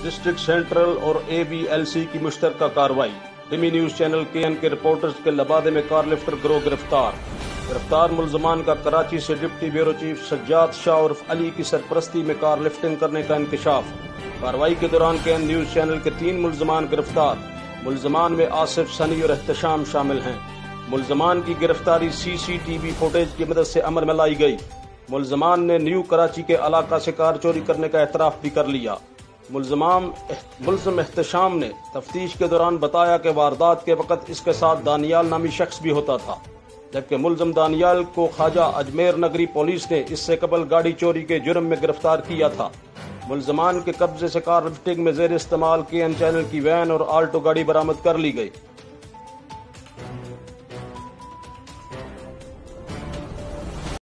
District central और ABLC की मुश्तरका कार्रवाई। टिमी न्यूज चैनल KN के रिपोर्टर्स के लबादे में कार लिफ्टर गिरोह गिरफ्तार मुलजमान का कराची से deputy bureau chief Sajjad Shah उर्फ अली की सरपरस्ती में कार लिफ्टिंग करने का इंकशाफ। कार्रवाई के दौरान KN न्यूज चैनल के 3 मुलजमान गिरफ्तार। मुलजमान में आसिफ, सनी और एहतशाम शामिल हैं। मुलजमान की गिरफ्तारी CCTV फुटेज की मदद से अमल में लाई गई। मुलजमान ने न्यू कराची के इलाका से कार चोरी करने का एतराफ भी कर लिया। मुलजम एहतशाम ने तफ्तीश के दौरान बताया कि वारदात के वक्त इसके साथ दानियाल नामी शख्स भी होता था, जबकि मुलजम दानियाल को ख्वाजा अजमेर नगरी पुलिस ने इससे कबल गाड़ी चोरी के जुर्म में गिरफ्तार किया था। मुलजमान के कब्जे से कार लिफ्टिंग में जेर इस्तेमाल KN चैनल की वैन और आल्टो गाड़ी बरामद कर ली गई।